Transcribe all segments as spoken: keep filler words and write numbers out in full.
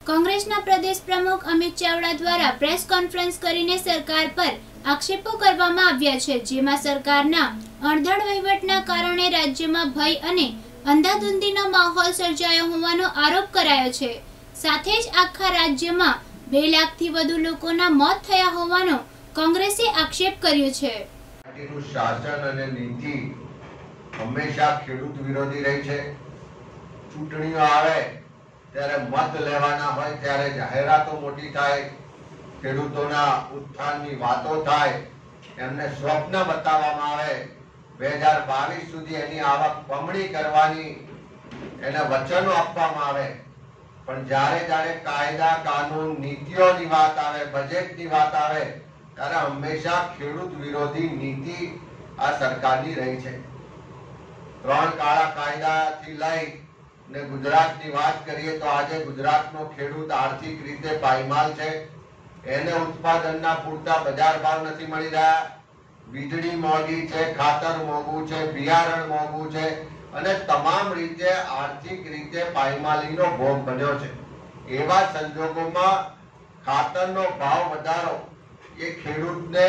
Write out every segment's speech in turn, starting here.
કોંગ્રેસના પ્રદેશ પ્રમુખ અમિત ચાવડા દ્વારા પ્રેસ કોન્ફરન્સ કરીને સરકાર પર આક્ષેપો કરવામાં આવ્યા છે, જેમાં સરકારના અણધડ વહીવટના કારણે રાજ્યમાં ભય અને અંધાધૂંધીનો માહોલ સર્જાયો હોવાનો આરોપ કરાયો છે। સાથે જ આખા રાજ્યમાં બે લાખથી વધુ લોકોના મોત થયા હોવાનો કોંગ્રેસે આક્ષેપ કર્યો છે। શાસન અને નીતિ હંમેશા ખેડૂત વિરોધી રહી છે। ચૂંટણીઓ આવે ત્યારે મત લેવાના હોય ત્યારે જાહેરાતો મોટી થાય, ખેડૂતોના ઉત્થાનની વાતો થાય, એમને સ્વપ્ન બતાવવામાં આવે, બે હજાર બાવીસ સુધી એની આવક બમણી કરવાની એને વચનો આપવામાં આવે, પણ જ્યારે જ્યારે કાયદા કાનૂન નીતિઓની વાત આવે, બજેટની વાત આવે ત્યારે હંમેશા ખેડૂત વિરોધી નીતિ આ સરકારની રહી છે। ત્રણ કાળા કાયદાથી લઈ ને ગુજરાતની વાત કરીએ તો આજે ગુજરાતનો ખેડૂત આર્થિક રીતે પાયમાલ છે। એને ઉત્પાદનના પૂરતા બજાર ભાવ નથી મળી રહ્યા, વીજળી મોંઘી છે, ખાતર મોંઘું છે, બિયારણ મોંઘું છે અને તમામ રીતે આર્થિક રીતે પાયમાલીનો ભોગ બન્યો છે। એવા સંજોગોમાં ખાતરનો ભાવ વધારો એ ખેડૂતને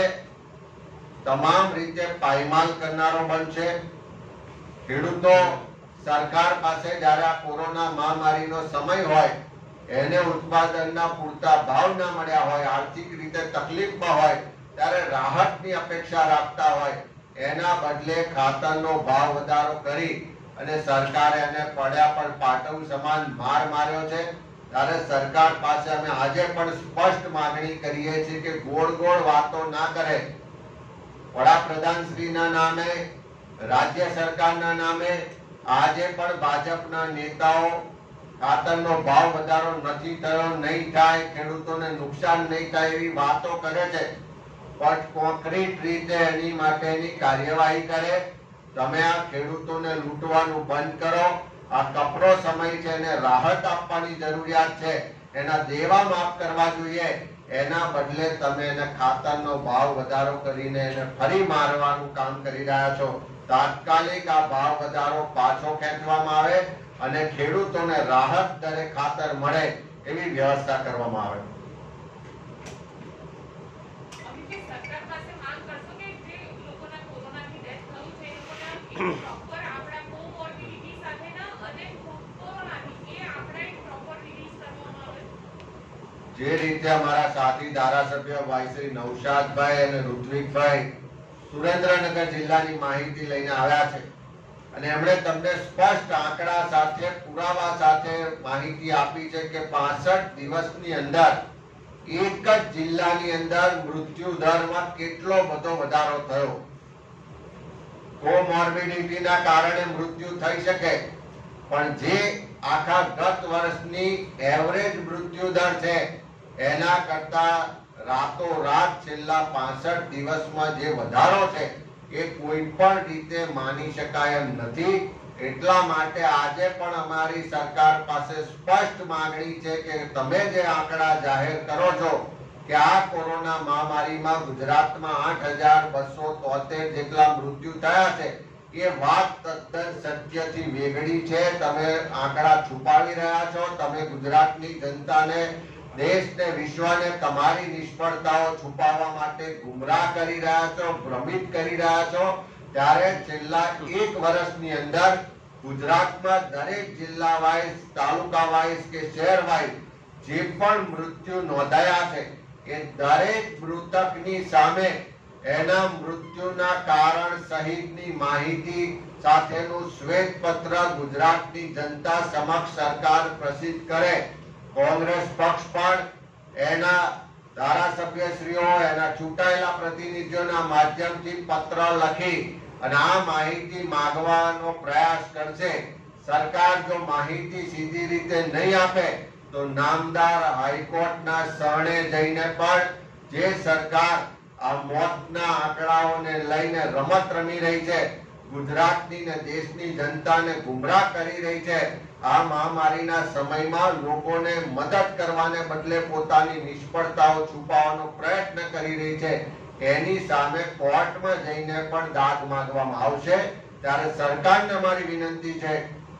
તમામ રીતે પાયમાલ કરનારો બનશે। ખેડૂતો સરકાર પાસે જ્યારે આ કોરોના મહામારીનો સમય હોય, એને ઉત્પાદનના પૂરતા ભાવ ના મળ્યા હોય, આર્થિક રીતે તકલીફમાં હોય ત્યારે રાહતની અપેક્ષા રાખતા હોય, એના બદલે ખાતરનો ભાવ વધારો કરી અને સરકારે એને પડ્યા પર પાટવ સમાન માર માર્યો છે। ત્યારે સરકાર પાસે અમે આજે પણ સ્પષ્ટ માંગણી કરીએ છીએ કે ગોળ ગોળ વાતો ના કરે, વડાપ્રધાન શ્રીના નામે, રાજ્ય સરકારના નામે આજે પણ ભાજપના નેતાઓ ખાતરનો ભાવ વધારો નથી થયો, નહીં થાય, ખેડૂતોને નુકસાન નહીં થાય એવી વાતો કરે છે, પણ કોન્ક્રીટ રીતે એની માટેની કાર્યવાહી કરે। તમે આ ખેડૂતોને લૂંટવાનું બંધ કરો। આ કપરો સમય છે, એને રાહત આપવાની જરૂરિયાત છે, એના દેવા માફ કરવા જોઈએ, એના બદલે તમે એને ખાતરનો ભાવ વધારો કરીને એને ફરી મારવાનું કામ કરી રહ્યા છો। તાત્કાલિક આ ભાવ વધારો પાછો ખેંચવામાં આવે અને ખેડૂતોને રાહત દરે ખાતર મળે એવી વ્યવસ્થા કરવામાં આવે। જે રીતે અમારા સાથી ધારાસભ્ય ભાઈ શ્રી નૌશાદભાઈ અને ઋત્વિકભાઈ સુરેન્દ્રનગર જિલ્લાની માહિતી લઈને આવ્યા છે અને એમણે તમને સ્પષ્ટ આંકડા સાથે, પુરાવા સાથે માહિતી આપી છે કે પાસઠ દિવસની અંદર એક જ જિલ્લાની અંદર મૃત્યુ દરમાં કેટલો બધો વધારો થયો। કોમોર્બિડિટીના કારણે મૃત્યુ થઈ શકે, પણ જે આખા ગત વર્ષની એવરેજ મૃત્યુ દર છે એના કરતા રાતો રાત છેલ્લા પાસઠ દિવસમાં જે વધારો છે એ કોઈ પણ રીતે માની શકાય એમ નથી। એટલા માટે આજે પણ અમારી સરકાર પાસે સ્પષ્ટ માંગણી છે કે તમે જે આંકડા જાહેર કરો છો કે આ કોરોના મહામારીમાં ગુજરાતમાં આઠ હજાર બસો તોતેર જેટલા મૃત્યુ થયા છે, એ વાત તદ્દન સત્યથી વેગળી છે। તમે આંકડા છુપાવી રહ્યા છો, તમે ગુજરાતની જનતાને, દેશને, વિશ્વને તમારી નિષ્ફળતાઓ છુપાવવા માટે ગુમરાહ કરી રહ્યા છો, ભ્રમિત કરી રહ્યા છો। ત્યારે છેલ્લા એક વર્ષની અંદર ગુજરાતમાં દરેક જિલ્લા વાઇઝ, તાલુકા વાઇઝ કે શહેર વાઇઝ જે પણ મૃત્યુ નોંધાયા છે એ દરેક મૃતકની સામે એના મૃત્યુના કારણ સહિતની માહિતી સાથેનું શ્વેત પત્ર ગુજરાતની જનતા સમક્ષ સરકાર પ્રસિદ્ધ કરે। કોંગ્રેસ પક્ષ પણ એના ધારાસભ્યશ્રીઓ, એના ચૂંટાયેલા પ્રતિનિધિઓના માધ્યમથી પત્ર લખી અને આ માહિતી માંગવાનો પ્રયાસ કરશે। સરકાર જો માહિતી સીધી રીતે નહીં આપે તો નામદાર હાઈકોર્ટના શરણે જઈને પણ જે સરકાર આ મોતના આંકડાઓને લઈને રમત રમી રહી છે, ગુજરાતની ને દેશની જનતાને ગુમરાહ કરી રહી છે, આ મહામારીના સમયમાં લોકોને મદદ કરવાને બદલે પોતાની નિષ્ફળતાઓ છુપાવવાનો પ્રયત્ન કરી રહી છે, એની સામે કોર્ટમાં જઈને પણ દાદ માંગવામાં આવશે। ત્યારે સરકારને અમારી વિનંતી છે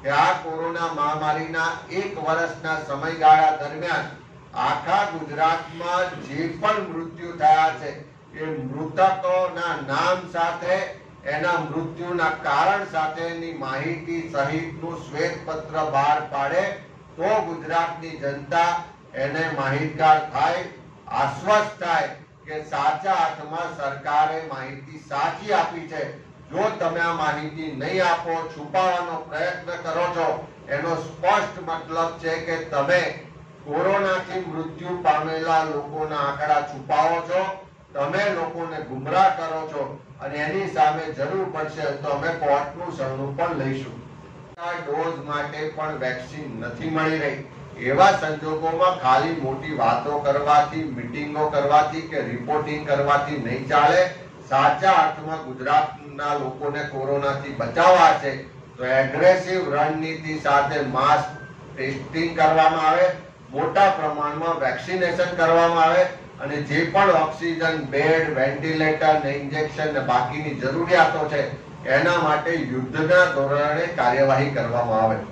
કે આ કોરોના મહામારીના એક વર્ષના સમયગાળા દરમિયાન આખા ગુજરાતમાં જે પણ મૃત્યુ થયા છે એ મૃતકોના નામ સાથે એના મૃત્યુના કારણ સાથેની માહિતી સહિતનું શ્વેતપત્ર બહાર પાડે તો ગુજરાતની જનતા એને માહિતગાર થાય, આશ્વસ્ત થાય કે સાચા અર્થમાં સરકારે માહિતી સાચી આપી છે. જો તમે આ માહિતી નહીં આપો, છુપાવવાનો પ્રયત્ન કરો છો, એનો સ્પષ્ટ મતલબ છે કે તમે કોરોનાથી મૃત્યુ પામેલા લોકોના આંકડા છુપાવો છો, તમે લોકોને ગુમરાહ કરો છો અને એની સામે જરૂર પડશે તો અમે કોર્ટનું શરણું પણ લઈશું. ડોઝ માટે પણ વેક્સિન નથી મળી રહી. એવા સંજોગોમાં ખાલી મોટી વાતો કરવાથી, મીટિંગો કરવાથી કે રિપોર્ટિંગ કરવાથી નહીં ચાલે. સાચા અર્થમાં ગુજરાતના લોકોને કોરોનાથી બચાવવા છે તો એગ્રેસિવ રણનીતિ સાથે માસ ટેસ્ટિંગ કરવામાં આવે, મોટા પ્રમાણમાં વેક્સિનેશન કરવામાં આવે અને જે પણ ઓક્સિજન બેડ, વેન્ટિલેટર ને ઇન્જેક્શન ને બાકીની જરૂરિયાતો છે એના માટે યુદ્ધના ધોરણે કાર્યવાહી કરવામાં આવે.